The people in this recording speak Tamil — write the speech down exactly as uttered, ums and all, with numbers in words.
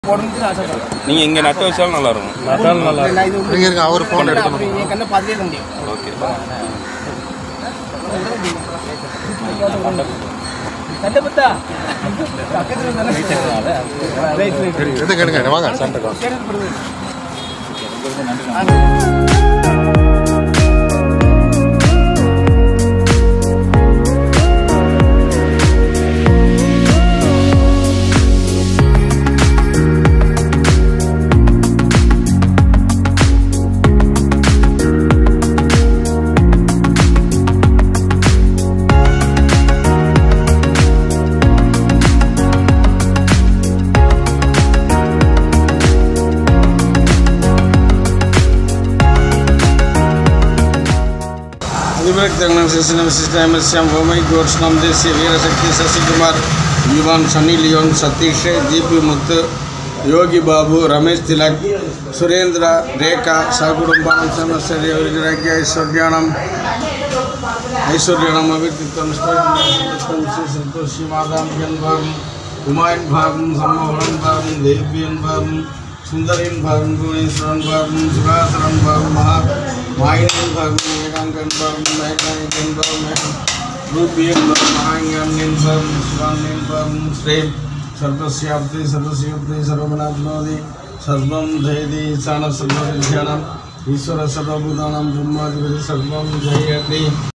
நீங்க இங்க நட்டு வச்சாலும் நல்லா இருக்கும். நட்டாலும் நல்லா இருக்கும். நீங்க இருங்க அவர் போன் எடுத்து நீங்க கண்ண பாத்துட்டே இருக்க முடியும். ஓகே. கட்டபத்தா. பக்கத்துல தான வெயிட்டறனால. Right right. எது கேளுங்க வாங்க சென்டர் வா. Shashikumar Yuvan Sunny Leone Satish gpmuthu योहिबाबु रमेश तिलक सुरेंद्र रेखा सकुटुंबानां समस्तैः ऐश्वर्याणाम् ऐश्वर्याणाम् अभिवृद्धिं संतोषी मातां भागं हुमायूं भागं सम्मोहनं भागं देव्यं भागं सुंदरीं भागं गुणेश्वरं भागं सुभासरं भागं महा मायिनं भागं एकांकं भागं मैकानिकं भागं रूपीयं भागं महाज्ञानं भागं शिवानं भागं श्रेय सर्वस्याप्ति सर्वस्याप्ति सर्वमनाप्नोति सर्वं जयति ईशानः सर्वविद्यानाम् ईश्वरः सर्वभूतानां ब्रह्माधिपतिः सर्वं जयति।